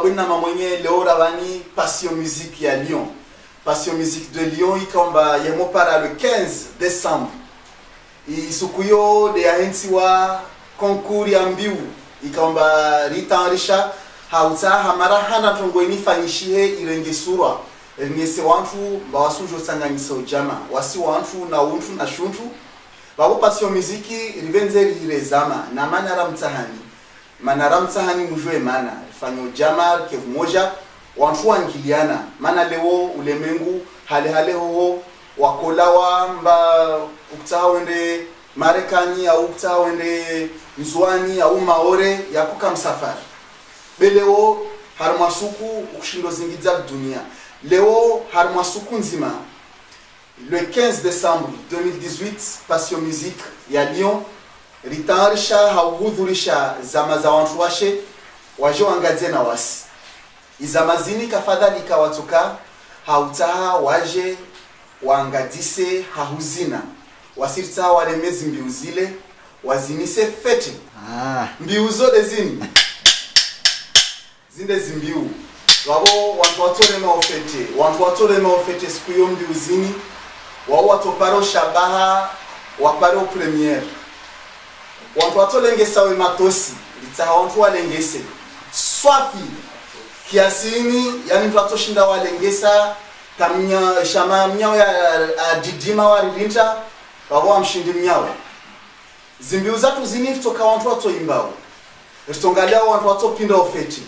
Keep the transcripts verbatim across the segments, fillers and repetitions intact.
wina mamwenye leo ravani Passion Musique ya Lyon. Passion Musique de Lyon ikamba yemo para le quinze décembre. Isukuyo de ahensi wa concours ya mbiu ikamba ritarisha hauta hamara hana tongo inifanyishie irenge surwa. Ngese wantu bawasujo tsanganyisa ujama wasi wantu na untu na shuntu babo Passion Musique rivenze rirezama na manara mtahani manara mtahani mujwe mana fanyo jama ke moja wantu wangiliana mana leo ulemengu hale hale ho wakolawa mba ukutawende Marekani au ukutawende Nzwani au Maore yakuka msafari beleo harmasuku ukushindo zingiza dunia leo harmasuku nzima le quinze décembre deux mille dix-huit Passion Musique ya Lyon ritarisha hauhudhurisha zama za wantu washe waje wangadze na wasi izamazini kafadhali kawatoka hautaha waje wangadise hahuzina wasirta walemezi mbiu zile wazimise fete ah. Mbiu zote zini zinde zimbiu wabo wantu watole maofete wantu watole maofete siku yo mbiu zini wao watoparo shabaha waparo premiere wantu watole ngesawe matosi litaha wantu walengese swafi kiasini yani mtu atoshinda walengesa tamnya shama mnyao ya didima walilinta wabo amshindi mnyao zimbiu zatu zini kutoka wantu watoimbao estongalia wantu watopinda ofeti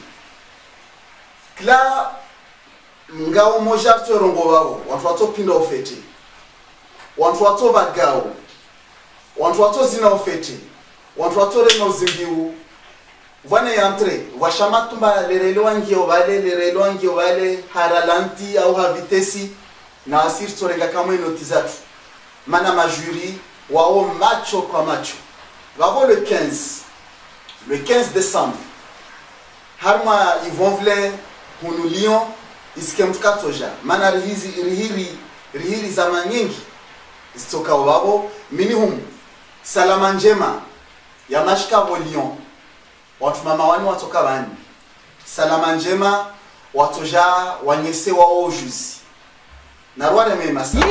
kila ngao moja turongo wao wantu watopinda ofeti wantu watovagao wantu watozina ofeti wantu watore no zimbiu vane yantre washamatumba lerelo angio vale lerelo angio vale haralanti au havitesi na asir torenga kama inotizatu mana majuri wao macho kwa macho wao le quinze le quinze décembre harma ivonvle hunu Lyon isike mtukatoja mana rihizi rihiri rihiri zama nyingi istoka wao minimum salama njema ya mashika wa Lyon watu mama wani watoka bani salama njema watoja wanyese wao juzi na rware mema sa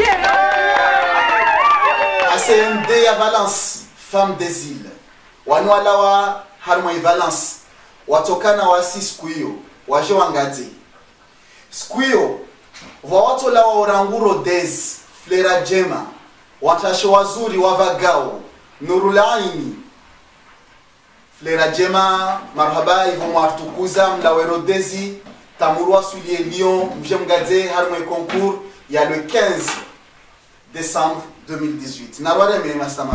A C M D ya Valence femme des îles wanu alawa harma i Valence watokana wasi skuyo waje wangaze skuyo watu la oranguro des flera jema watasho wazuri wavagao nurulaini flera jema marhaba hivyo mwatukuza mlawerodezi tamurwa sulie Lyon mje mgaze harmo concours ya le quinze décembre deux mille dix-huit narwale mema sama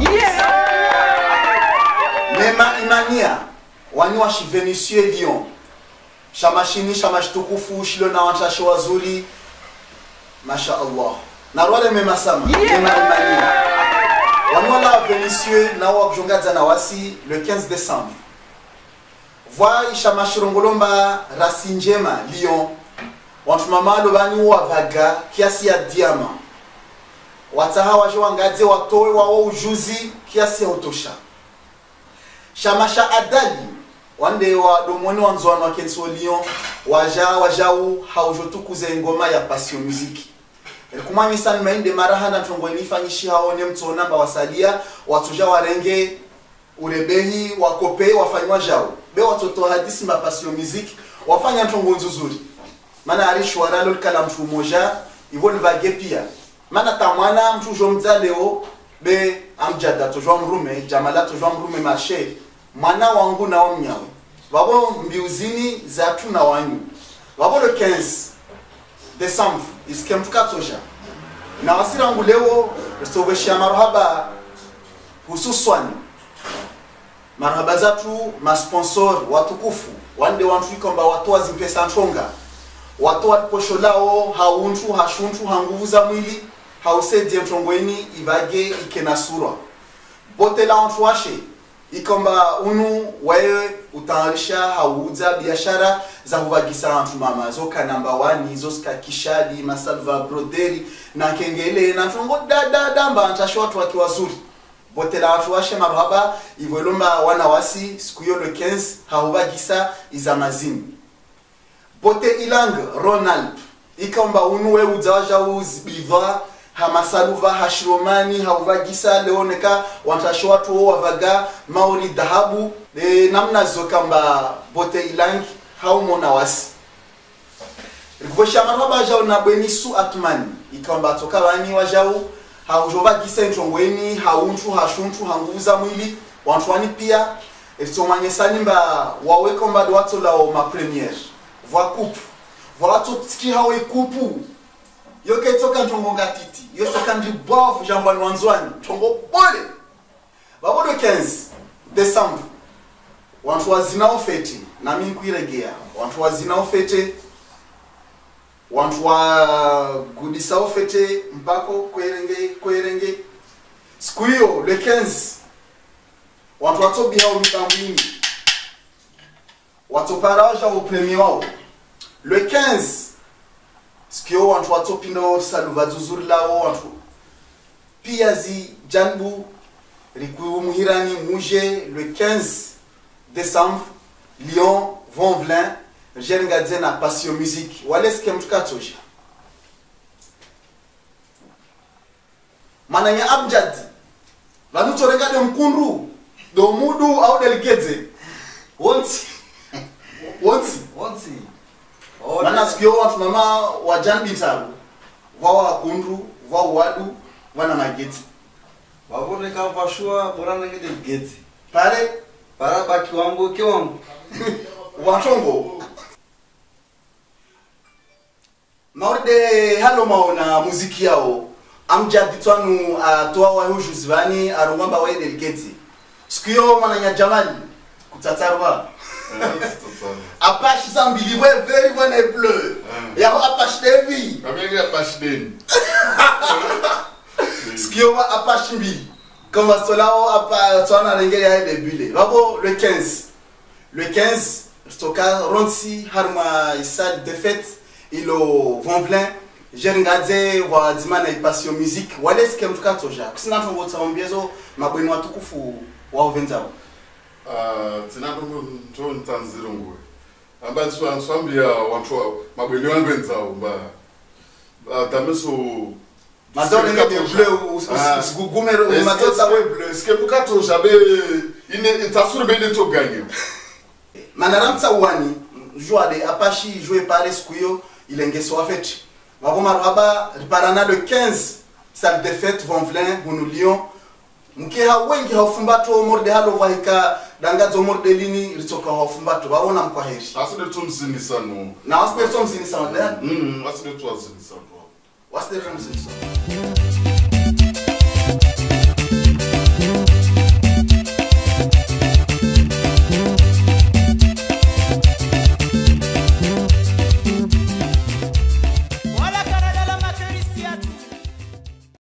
mema imania wani washi Venisieux Lyon shamashini shamashtukufu shilo na watasho wazuri masha Allah narwale mema sama mema imania wanwala Venisieux na wakujongaza na wasi le quinze décembre voa ishamashirongolomba Rasinjema Lyon wantu mamalo bani wavaga kiasi ya diama wataha waje wangaze watowe wao ujuzi kiasi ya utosha shamasha adali wande wa domoni wanzwano wa Kenso Lyon waja wajau haujotukuze ngoma ya Passion Musique kumani sana mainde marahana tongo inifanyishi haone mtu namba wasalia watuja warenge urebehi wakope wafanywa jao be watoto hadisi ma Passion Musique wafanya tongo nzuzuri mana alishwara lol kala mtu moja ivol vage pia mana tamwana mtu jomza leo be amjada to jom rume jamala to jom rume marché mwana wangu na omnyawe babo mbiuzini za tuna wanyu babo le quinze décembre iskemtuka toja na wasira wangu leo restoweshia marhaba hususan marhaba zatu ma sponsor watukufu wande wantu ikomba watu wazimpesa ntonga watu waliposho lao hauntu hashuntu hanguvu za mwili hausedie mtongweni ivage ikena sura bote la wantu washe ikomba unu wewe utarisha hauza biashara za huvagisa wantu mama zoka namba wani zoska kishadi masalva broderi na kengele na tongo da da damba antasho watu waki wazuri bote la watu washe marhaba ivolomba wana wasi siku yo le quinze hauvagisa izamazini Bote ilang Ronald ikamba unwe udzaja uzbiva hamasaluva hashiromani hauvagisa leoneka wantasho watu wavaga mauri dhahabu e, namna zokamba bote ilang haumona wasi rikosha marhaba jao na benisu atmani ikamba toka bani wajao haujovagisa ntongweni hauntu hashuntu hanguza mwili wantwani pia etomanyesani mba wawekomba dwato lao ma premiere voa coupe voa to tiki hawe coupe yoke toka ntongo ngatiti yo toka ndibovu jambani wanzwani tongo bole babo de quinze décembre wantu wazina ofete na mimi kuiregea wantu wazina ofete wantu wa gudisa ofete mpako kwerenge kwerenge siku hiyo le quinze wantu watobi hao mitambini watu paraja au premier wao le quinze sikio wantu watopindo saluva zuzuri lao wantu pia zi janbu rikuyu muhirani muje le quinze décembre Lyon Vonvelin jeringadze na Passion Musique waleske mtukatoja mananya abjad vanutoreka de mkundu do mudu au delikeze wonsi wonsi wonsi mana sikio watu mama wa janbitaru wawa kundu wawa wadu wana mageti wabone ka vashua borana ngede geti pare para baki wangu kiwangu watongo maurde halo maona muziki yao amjaditwanu atoa wa hujuzivani arungamba wa delikezi sikio mananya jamali kutatarwa apache zambili we very bon et bleu ya apache devi amenge apache den sikio apache mbili kama solao apa twana rengere ya debule babo le quinze le quinze stoka ronsi harma isad de fête ilo Vonvelin jeringadze wa dimana i Passion Musique waleske mtukatoja kusina tongo tsaombiezo mabweni watukufu wa ovenzao ah tinatongo nto ntanziro ngwe amba tswa nswambia wantu mabweni wangu enzao mba tameso madone ngebe bleu usigugumero matota we bleu ske mtukatoja be ine itasuru be neto ganyo manaramtsa wani joie de apache jouer par eskuyo ilengeso afet waboma raba riparana le quinze salle de fête Vonvelin bunu Lyon mkiha wengi haufumbato morde halo vahika dangazo morde lini ritoka haufumbato waona mkwaheri aside tumzini sano na waspe tumzini sano mm aside tuwazini sano waspe tumzini sano